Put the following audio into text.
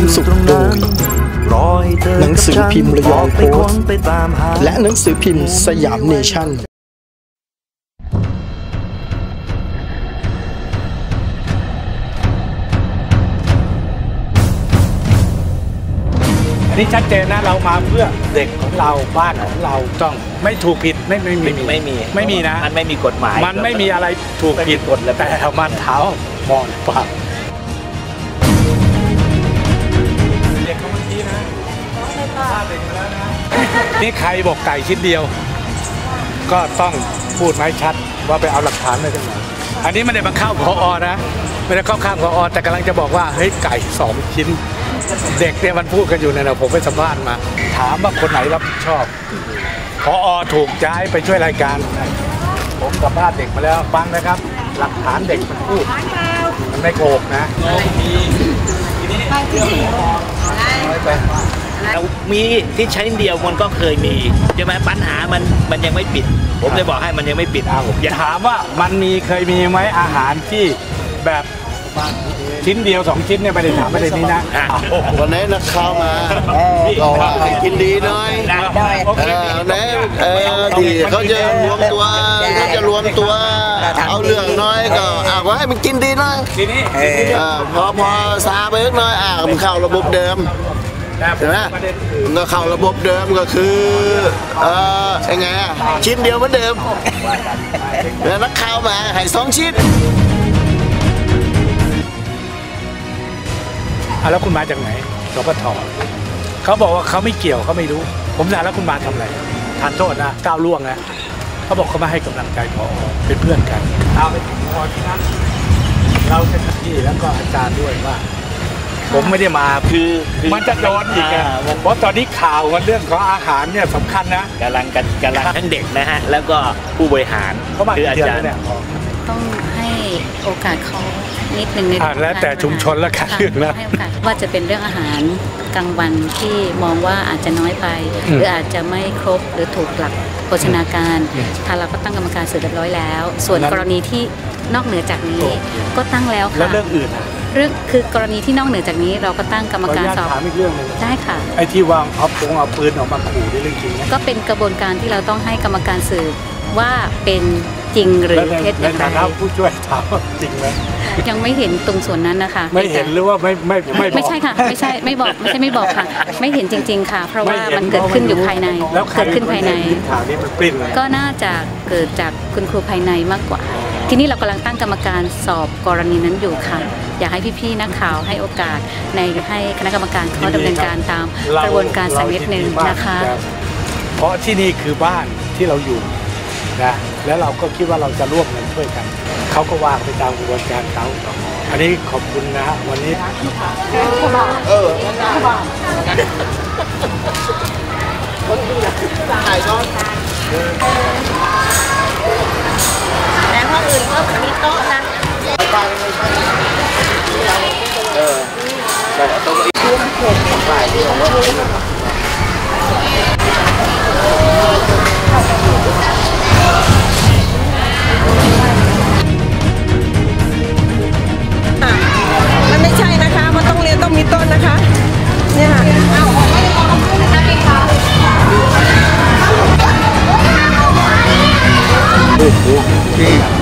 สุขโดยหนังสือพิมพ์ระยองโพสต์และหนังสือพิมพ์สยามเนชั่นนี่ชัดเจนนะเรามาเพื่อเด็กของเราบ้านของเราต้องไม่ถูกผิดไม่มีนะมันไม่มีกฎหมายมันไม่มีอะไรถูกผิดกฎแต่มันเท้ามองปากเด็กเขาเมื่อกี้นะเด็กมาแล้วนะนี่ใครบอกไก่ชิ้นเดียวก็ต้องพูดไม้ชัดว่าไปเอาหลักฐานมาจากไหนอันนี้ไม่ได้มาเข้าผอ.นะไม่ได้เข้าข้างผอ.แต่กำลังจะบอกว่าเฮ้ยไก่2 ชิ้นเด็กเนี่ยมันพูดกันอยู่เนี่ยผมไปสัมภาษณ์มาถามว่าคนไหนรับผิดชอบผอ.ถูกย้ายไปช่วยรายการผมสัมภาษณ์เด็กมาแล้วฟังนะครับหลักฐานเด็กมันพูดมันไม่โกหกนะเรามีที่ใช้เดียวมันก็เคยมีใช่ไหมปัญหามันยังไม่ปิดผมเลยบอกให้มันยังไม่ปิดผมอย่าถามว่ามันเคยมีไหมอาหารที่แบบชิ้นเดียว2 ชิ้นเนี่ยไม่ได้ถามประเด็นนี้นะวันนี้นักข่าวมาบอกว่าให้กินดีหน่อยที่เขาจะรวมตัวเอาเรื่องน้อยก็ว่าให้มันกินดีหน่อยทีนี้พอซาไปนิดหน่อยมันเข้าระบบเดิมใช่ไหมมันก็เข้าระบบเดิมก็คือยังไงชิ้นเดียวเหมือนเดิมแล้วนักข่าวมาให้2 ชิ้นแล้วคุณมาจากไหนสปท.เขาบอกว่าเขาไม่เกี่ยวเขาไม่รู้ผมถามแล้วคุณมาทำอะไรทานโทษนะก้าวล่วงนะเขาบอกเขามาให้กำลังใจผอ.เป็นเพื่อนกันเอาไปถึงผอ.ที่นั่นเราเป็นพี่แล้วก็อาจารย์ด้วยว่าผมไม่ได้มาคือมันจะโดนอีกเพราะตอนนี้ข่าวเรื่องของอาหารเนี่ยสำคัญนะกำลังทั้งเด็กนะฮะแล้วก็ผู้บริหารคืออาจารย์ต้องให้โอกาสเขานิดนึงในแล้วแต่ชุมชนและการเลือกนะว่าจะเป็นเรื่องอาหารกลางวันที่มองว่าอาจจะน้อยไปหรืออาจจะไม่ครบหรือถูกหลักโภชนาการทางเราก็ตั้งกรรมการสืบเรียบร้อยแล้วส่วนกรณีที่นอกเหนือจากนี้ก็ตั้งแล้วค่ะแล้วเรื่องอื่นคือกรณีที่นอกเหนือจากนี้เราก็ตั้งกรรมการสอบถามอีกเรื่องนึงได้ค่ะไอ้ที่วางเอาปืนออกมาขู่ได้เรื่องจริงก็เป็นกระบวนการที่เราต้องให้กรรมการสืบว่าเป็นจริงหรือเท็จอย่างไรผู้ช่วยถามว่าจริงไหมยังไม่เห็นตรงส่วนนั้นนะคะไม่เห็นหรือว่าไม่ใช่ค่ะไม่ใช่ไม่บอกค่ะไม่เห็นจริงๆค่ะเพราะว่ามันเกิดขึ้นอยู่ภายในเกิดขึ้นภายในก็น่าจะเกิดจากคุณครูภายในมากกว่าทีนี้เรากำลังตั้งกรรมการสอบกรณีนั้นอยู่ค่ะอยากให้พี่ๆนักข่าวให้โอกาสให้คณะกรรมการเขาดำเนินการตามกระบวนการสักนิดนึงนะคะเพราะที่นี่คือบ้านที่เราอยู่นะแล้วเราก็คิดว่าเราจะร่วมกันช่วยกันเขาก็วางไปตามกระบวนการเขาอันนี้ขอบคุณนะวันนี้ถ่ายก่อนแต่ห้องอื่นก็มีโต๊ะนะแต่โต๊ะอีกช่วงผมฝ่ายเดียวมันไม่ใช่นะคะมันต้องเรียนต้องมีต้นนะคะเนี่ยค่ะ